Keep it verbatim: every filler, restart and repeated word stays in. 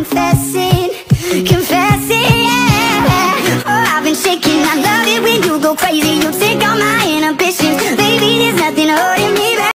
confessing, confessing, yeah. Oh, I've been shaking, I love it when you go crazy. You take all my inhibitions, baby, there's nothing holding